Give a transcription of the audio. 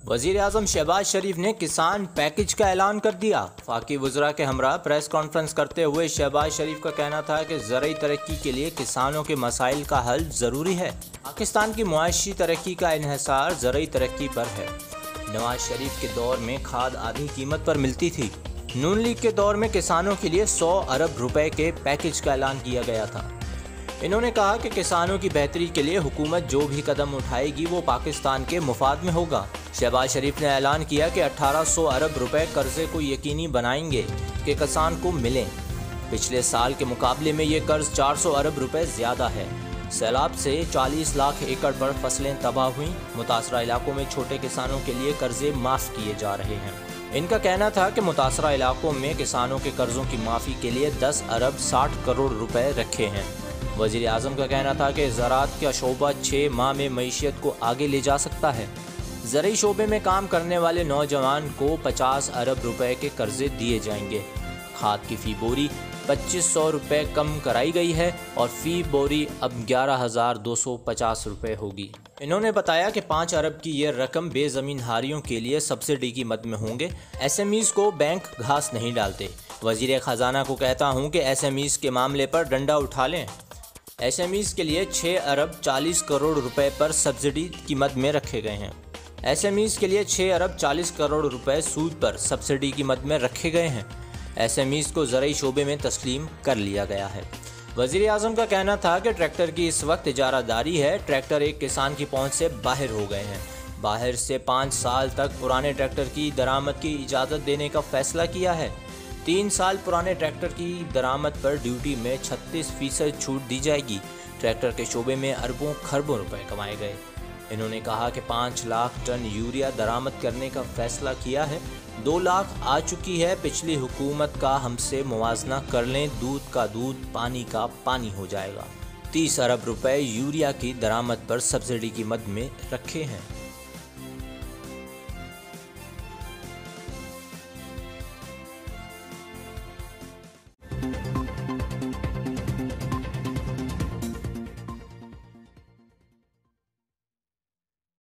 वज़ीर आज़म शहबाज शरीफ ने किसान पैकेज का ऐलान कर दिया। फाकी वज़रा के हमरा प्रेस कॉन्फ्रेंस करते हुए शहबाज शरीफ का कहना था कि ज़रूरी तरक्की के लिए किसानों के मसाइल का हल ज़रूरी है। पाकिस्तान की मुआशी तरक्की का इन्हिसार ज़रूरी तरक्की पर है। नवाज शरीफ के दौर में खाद आधी कीमत पर मिलती थी। नून लीग के दौर में किसानों के लिए 100 अरब रुपए के पैकेज का ऐलान किया गया था। इन्होंने कहा कि किसानों की बेहतरी के लिए हुकूमत जो भी कदम उठाएगी वो पाकिस्तान के मुफाद में होगा। शहबाज शरीफ ने ऐलान किया कि 1800 अरब रुपए कर्जे को यकीनी बनाएंगे कि किसान को मिलें। पिछले साल के मुकाबले में ये कर्ज 400 अरब रुपए ज़्यादा है। सैलाब से 40 लाख एकड़ पर फसलें तबाह हुई। मुतासरा इलाकों में छोटे किसानों के लिए कर्जे माफ़ किए जा रहे हैं। इनका कहना था कि मुतासरा इलाकों में किसानों के कर्जों की माफ़ी के लिए 10 अरब 60 करोड़ रुपए रखे हैं। वज़ीर आज़म का कहना था कि ज़राअत का शोबा 6 माह में मईशत को आगे ले जा सकता है। ज़रूरी शोबे में काम करने वाले नौजवान को 50 अरब रुपए के कर्जे दिए जाएंगे। खाद की फ़ी बोरी 2500 रुपये कम कराई गई है और फ़ी बोरी अब 11,250 रुपये होगी। इन्होंने बताया कि 5 अरब की ये रकम बेज़मीनहारियों के लिए सब्सिडी की मद में होंगे। SMEs को बैंक घास नहीं डालते। वज़ीर ख़जाना को कहता हूँ कि SMEs के मामले पर डंडा उठा लें। SMEs के लिए 6 अरब 40 करोड़ रुपए पर सब्सिडी की मद में रखे गए हैं। SMEs के लिए 6 अरब 40 करोड़ रुपए सूद पर सब्सिडी की मद में रखे गए हैं। SMEs को ज़रूरी शोबे में तस्लीम कर लिया गया है। वज़ीर आज़म का कहना था कि ट्रैक्टर की इस वक्त इजारादारी है। ट्रैक्टर एक किसान की पहुंच से बाहर हो गए हैं। बाहर से 5 साल तक पुराने ट्रैक्टर की दरामद की इजाज़त देने का फैसला किया है। 3 साल पुराने ट्रैक्टर की दरामद पर ड्यूटी में 36% छूट दी जाएगी। ट्रैक्टर के शोबे में अरबों खरबों रुपए कमाए गए। इन्होंने कहा कि 5 लाख टन यूरिया दरामद करने का फैसला किया है। 2 लाख आ चुकी है। पिछली हुकूमत का हमसे मुवाजना कर लें, दूध का दूध, पानी का पानी हो जाएगा। 30 अरब रुपए यूरिया की दरामद पर सब्सिडी की मद में रखे हैं।